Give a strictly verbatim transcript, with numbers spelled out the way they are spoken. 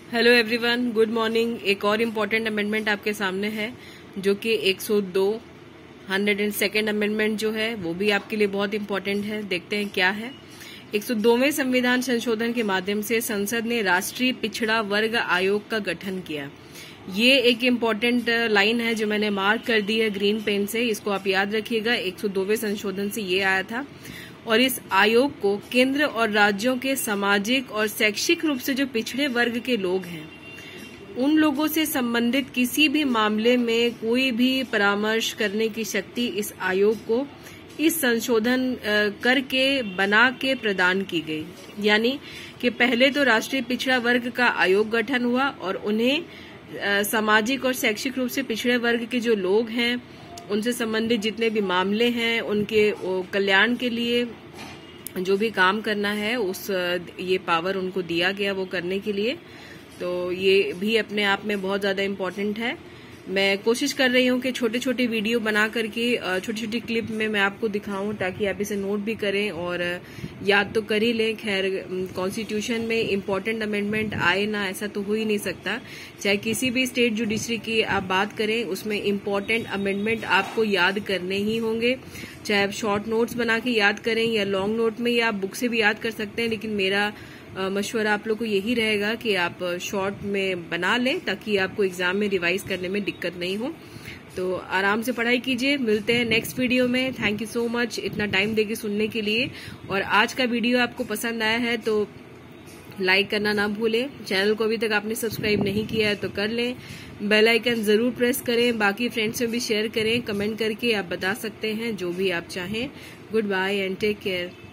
Hello everyone, good morning. एक और important amendment आपके सामने है जो कि एक सौ दो हंड्रेड एंड सेकेंड अमेंडमेंट जो है वो भी आपके लिए बहुत इम्पोर्टेंट है। देखते हैं क्या है। एक सौ दोवें संविधान संशोधन के माध्यम से संसद ने राष्ट्रीय पिछड़ा वर्ग आयोग का गठन किया। ये एक इम्पोर्टेंट लाइन है जो मैंने मार्क कर दी है ग्रीन पेन से, इसको आप याद रखिएगा। एक सौ दोवें संशोधन से ये आया था और इस आयोग को केंद्र और राज्यों के सामाजिक और शैक्षिक रूप से जो पिछड़े वर्ग के लोग हैं उन लोगों से संबंधित किसी भी मामले में कोई भी परामर्श करने की शक्ति इस आयोग को इस संशोधन करके बना के प्रदान की गई। यानी कि पहले तो राष्ट्रीय पिछड़ा वर्ग का आयोग गठन हुआ और उन्हें सामाजिक और शैक्षिक रूप से पिछड़े वर्ग के जो लोग हैं उनसे संबंधित जितने भी मामले हैं उनके कल्याण के लिए जो भी काम करना है उस ये पावर उनको दिया गया वो करने के लिए। तो ये भी अपने आप में बहुत ज्यादा इम्पोर्टेंट है। मैं कोशिश कर रही हूँ कि छोटे छोटे वीडियो बना करके छोटी छोटी क्लिप में मैं आपको दिखाऊं ताकि आप इसे नोट भी करें और याद तो कर ही लें। खैर, कॉन्स्टिट्यूशन में इम्पोर्टेंट अमेंडमेंट आए ना ऐसा तो हो ही नहीं सकता। चाहे किसी भी स्टेट जुडिशरी की आप बात करें उसमें इम्पोर्टेंट अमेंडमेंट आपको याद करने ही होंगे। चाहे आप शॉर्ट नोट्स बना के याद करें या लॉन्ग नोट में या आप बुक से भी याद कर सकते हैं, लेकिन मेरा मशवरा आप लोग को यही रहेगा कि आप शॉर्ट में बना लें ताकि आपको एग्जाम में रिवाइज करने में दिक्कत नहीं हो। तो आराम से पढ़ाई कीजिए। मिलते हैं नेक्स्ट वीडियो में। थैंक यू सो मच इतना टाइम देके सुनने के लिए। और आज का वीडियो आपको पसंद आया है तो लाइक करना ना भूलें। चैनल को अभी तक आपने सब्सक्राइब नहीं किया है तो कर लें। बेल आइकन जरूर प्रेस करें। बाकी फ्रेंड्स में भी शेयर करें। कमेंट करके आप बता सकते हैं जो भी आप चाहें। Good bye and take care.